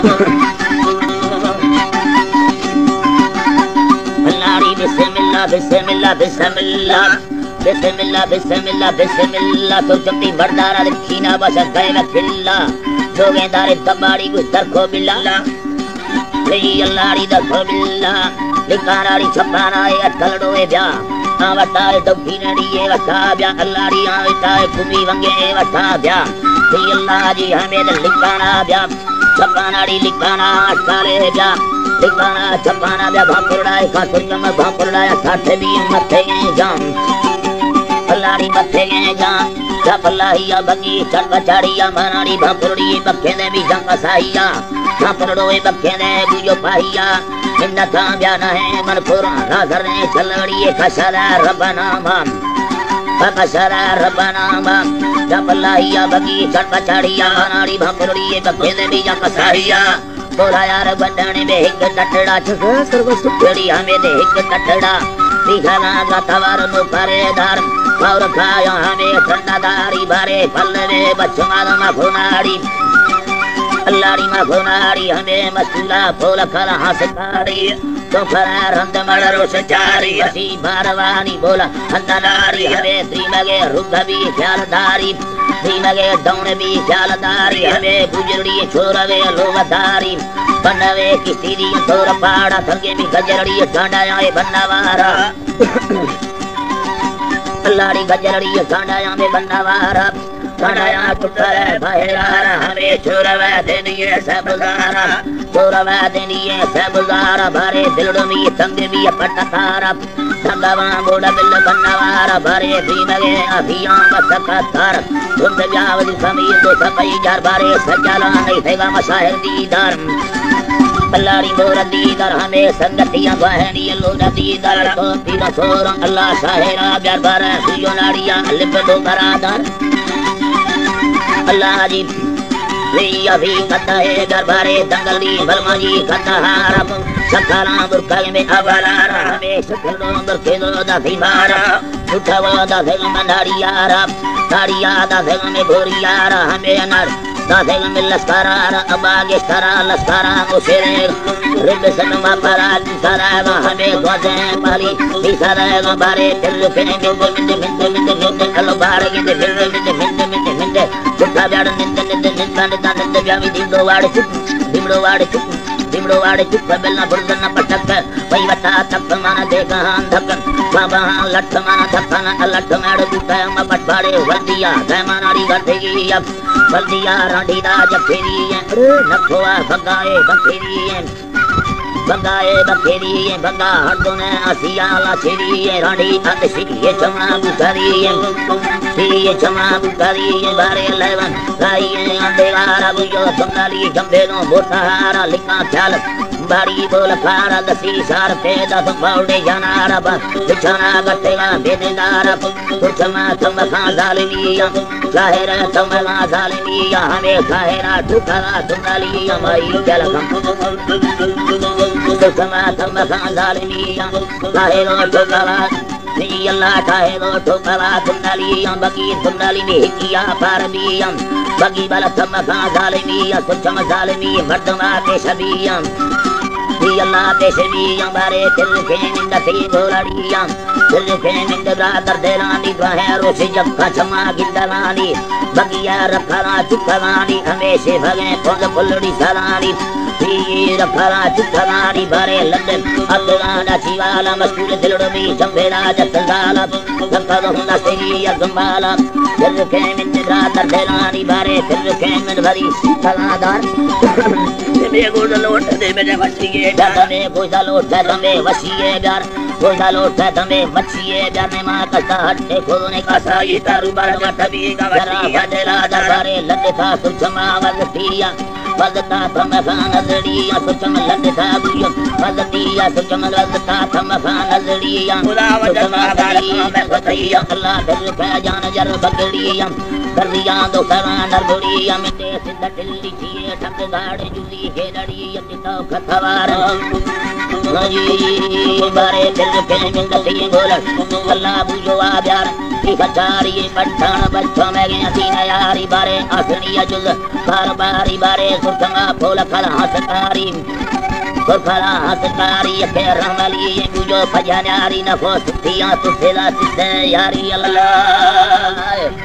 अल्लाह बिस्मिल्लाह बिस्मिल्लाह बिस्मिल्लाह बिस्मिल्लाह बिस्मिल्लाह बिस्मिल्लाह तो चपटी मर्दारा लिखीना बस गए खिल्ला जो गेंदारे तबाड़ी को दरखो बिल्ला ले अल्लाह री दरखो बिल्ला लिकारारी छपाना है कलड़ो है ब्या आवता है दौखीनड़ी है वठा ब्या अल्लाह री आवता है कुमी वंगे वठा ब्या ले अल्लाह जी हमें लिकाना ब्या छपाना री लिकाना अटकाले ब्या लिकाना छपाना ब्या भाकुरड़ाए का सुरजम भाकुरड़ाया साथे भी मथे जाम अल्लाहरी मथे जाम जपलाहिया बगी चढ़ चढ़िया मनाड़ी भाकुरड़ी बखे ने भी जंग साहिया भाकुरड़ोए बखे ने बुझो पाहिया इन था ब्याना है मनपुरा राधर ने चलड़ी खसरा रबना माम खसरा रबना माम जपलाहिया बगी चढ़ चढ़िया मनाड़ी भाकुरड़ी बखे ने भी जंग साहिया बोला यार बंदने में एक टटड़ा छक सर्व सुखड़ी हमें दे एक टटड़ा दिखना गतवार नु परेदार और खाया हमें ठंडादारी भरे पल्ले बचमाल मफुनाड़ी अल्लाहरी मफुनाड़ी हमें मसला बोल कर हंसतारी तो फरा रंद मड़रो सचारी असी बारवानी बोला अंदनारी हमें त्रिमगे रुगवी ख्यालदारी त्रिमगे डौन भी ख्यालदारी हमें बुजड़ी छोरवे लोगदारी बनवे किसी दी तोर पाड़ा थंगे भी गजरड़ी डांडाया बनवारा अल्लाहरी गजरड़ी डांडाया में बनवारा डांडाया पुत्र भाईरारा हमें छोरवे देनिए सबदारा छोरवे देनिए सबदारा भरे दिलड़ में तंग भी पटतारा संगवा बोड़ा बिल बनवारा भरे भीमगे अभियान बसकतार तुम जावदी समीर दो सपई जार भरे सजाला नहीं सेवा मसाहिर दीदार अल्लाहरी बोरा दीदार हमें संगतियां बहनी लोरा दीदार तो तीरा सोरा अल्लाह साहिरा प्यार भरा सुयो नाड़िया लिबडो बरादर अल्लाह जी वे अभी कता है दरबारे दंगली बलमाजी कताहारा सखारा बुरका में अबलारा हमें सखलो बरखेलो दा दीवारा उठावा दा भेल मंडारियारा ताड़िया दा भेल में भोरियारा हमें अनर दा भेल में लस्कारा अबागे सारा लस्कारा मुसेरे रिब सनमा परा सारा हमें द्वाजे पाली सारा बारे दिल के में मिंद कलो बारे के मिंद उठा जाड़ निंद व्यामी दिमड़ो वाड़े चुप बेलना बुर्दना पटक वही बता तप माना देगा धकन बाबा लठ माना धकन लठ मेड़ दूटा म पटवाड़े वल्दिया जयमानाड़ी गठेगी अब वल्दिया रांडी राज फेरी नखोआ भगाए बखेरी भगा हरदोने आसियाला छेरी रांडी अंधसी ये चमना बुखारी ये चमना बुखारी बारे लेवन गाई अंधेरा बुझो बंगाली जंबेनो बोतारा लिखा ख्याल बाड़ी बोल खारा दसी सार पेदा बाउडे जनारा बिछना गटेला बेदारा कुचमा तुम खा जालिमिया जाहिर तुम खा जालिमिया हमें खाहेरा ठुकरा तुंगालिया माई जल कुचमा तुम खा जालिमिया जाहिर ठुकरा नहीं अल्लाह खाहेरो ठुकरा तुंगालिया बगी तुंगाली में हिकिया पारबिया बगी बल तुम खा जालिमिया कुचम जालिमी मर्दमा के सबिया अल्लाह देशबिया बारे दिल के निंद थी गोलड़िया दिल के निंद रादर देरानी गहे रोशी जब खचमा गिंदलानी बगिया रखला चुकलानी हमेशा भगे खुद फुलड़ी सलानी तीर रखला चुकलानी बारे लद अल्लाह जीवाला मस्कुल दिलड़ में जंबेला जतलाला तकद हुंदा सेगी अगमाला दिल के निंद रादर देरानी बारे दिल के निंद भरी सलादार में गोड़ लोट दे मेरे मछिए दमे गोदा लोट दमे वसिए प्यार गोदा लोट दमे मछिए प्यार ने मां का हट्टे खोने का साई तारू बार मठबी का वरा बदला दरबारे लटका सुचमा वगतिया वगता थम खान नजरिया सुचम लटका बुयो वगतिया सुचम लटका थम खान नजरिया सुचमा गाली में बतैया अल्लाह दिल का जान जर बगड़िया कर दिया दो करा नरबड़िया में सिद्ध दिल्ली ये ठक गाड़ी जुली है लड़ी ये तो खतवार बारे दिल के मिल गई गोल अल्लाह बुझो आ प्यार की खचारी पठान बच्चों में गया सीना यारी बारे असनिया जुल कारबारी बारे सुखमा फूल खला हसकारी सुखला हसकारी के रमली ये बुझो फजानारी नफो सिया तुसेला सिसे यारी अल्लाह